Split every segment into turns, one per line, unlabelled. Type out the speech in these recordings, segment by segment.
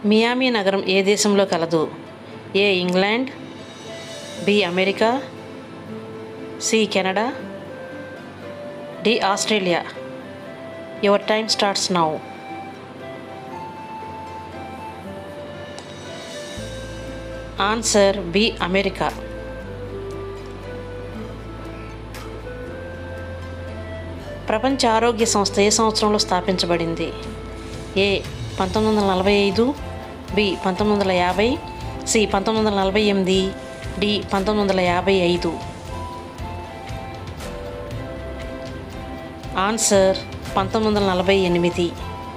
Miami నగరం ఏ దేశంలో కలదు? A England, B America, C Canada, D Australia. Your time starts now. Answer B America. ప్రపంచ ఆరోగ్య సంస్థ ఏ సంవత్సరంలో స్థాపించబడింది? A 1945, B 1950, C 1948, D 1955. Answer 1948.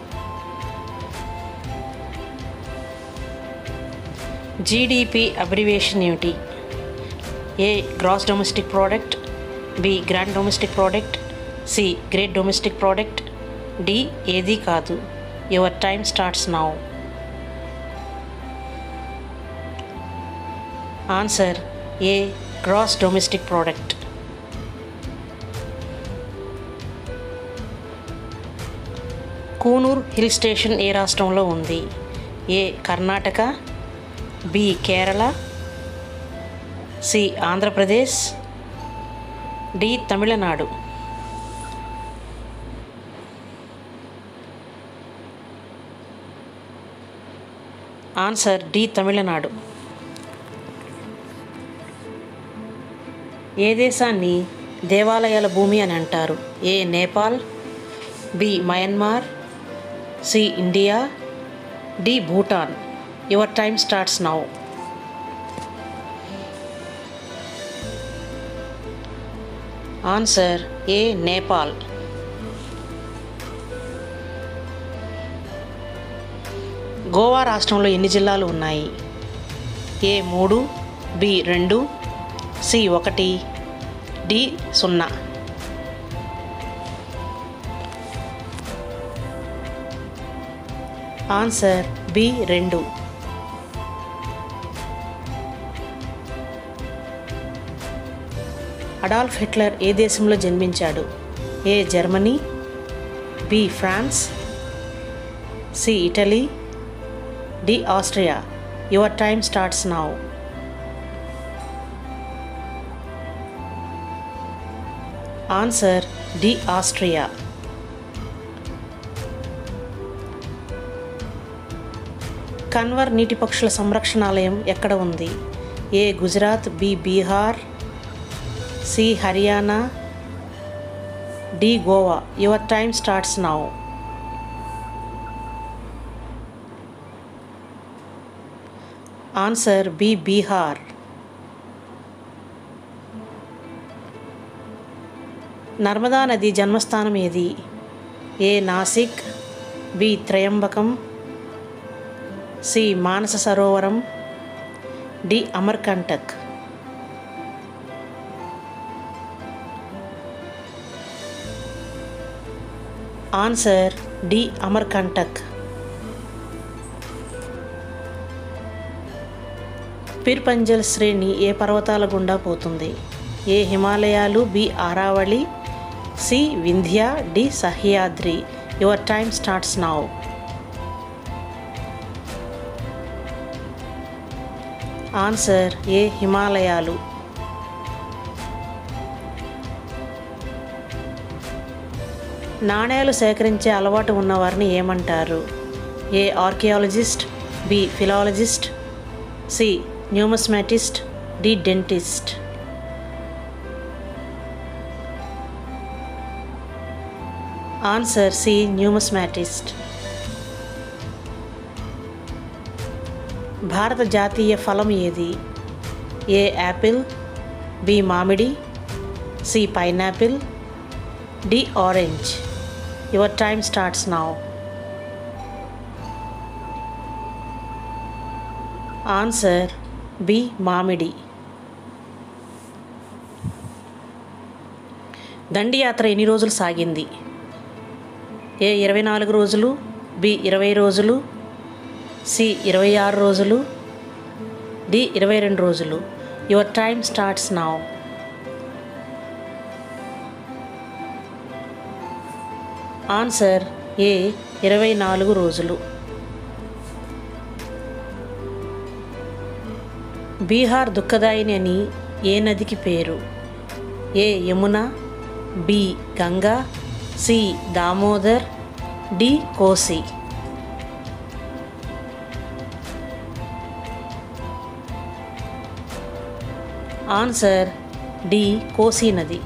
GDP abbreviation ఏమిటి? A gross domestic product, B grand domestic product, C great domestic product, D ఏది కాదు. Your time starts now. Answer A gross domestic product. Coonoor hill station ఏ రాష్ట్రంలో ఉంది? A Karnataka, B Kerala, C Andhra Pradesh, D Tamil Nadu. Answer D Tamil Nadu. ఏ దేశాన్ని దేవాలయాల భూమి అని అంటారు? A Nepal, B Myanmar, C India, D Bhutan. Your time starts now. Answer A Nepal. Goa రాష్ట్రంలో ఎన్ని జిల్లాలు ఉన్నాయి? A 3, B 2, C 1, D 0. Answer B 2. Adolf Hitler ఏ దేశంలో జన్మించాడు? A Germany, B France, C Italy, D Austria. Your time starts now. Answer D Austria. Kanwar నీటి పక్షుల సంరక్షణాలయం ఎక్కడ ఉంది? A Gujarat, B Bihar, C Haryana, D Goa. Your time starts now. Answer B Bihar. Narmada నది జన్మస్థానం ఏది? A Nashik, B Trimbakam, C Manasa Sarovaram, D Amarkantak. Answer D Amarkantak. Pir Panjal శ్రేణి ఏ పర్వతాల గుండా పోతుంది? ఏ హిమాలయాలు, B Aravalli, C Vindhya, D Sahyadri. Your time starts now. Answer A హిమాలయాలు. నాణేలు సేకరించే అలవాటు ఉన్నవారిని ఏమంటారు? A archaeologist, B philologist, C numismatist, D dentist. Answer C న్యూమస్మాటిస్ట్. భారత జాతీయ ఫలం ఏది? ఏ యాపిల్, బి మామిడి, C pineapple, D orange. Your time starts now. Answer B మామిడి. దండియాత్ర ఎన్ని రోజులు సాగింది? ఏ 24 రోజులు, బి 20 రోజులు, సి 26 రోజులు, డి 22 రోజులు. Your time starts now. Answer A 24 రోజులు. బీహార్ దుఃఖదాయిని అని ఏ నదికి పేరు? A Yamuna, B Ganga, C Damodar, D Kosi. Answer D Kosi నది.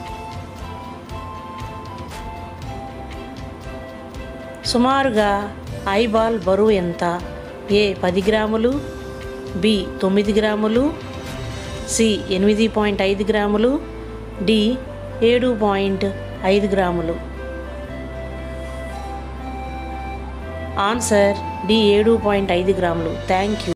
సుమారుగా ఐబాల్ బరువు ఎంత? ఏ 10 గ్రాములు, బి 9 గ్రాములు, సి 8.5 గ్రాములు, డి 7.5 గ్రాములు. ఆన్సర్ డి 7.5 గ్రాములు. Thank you.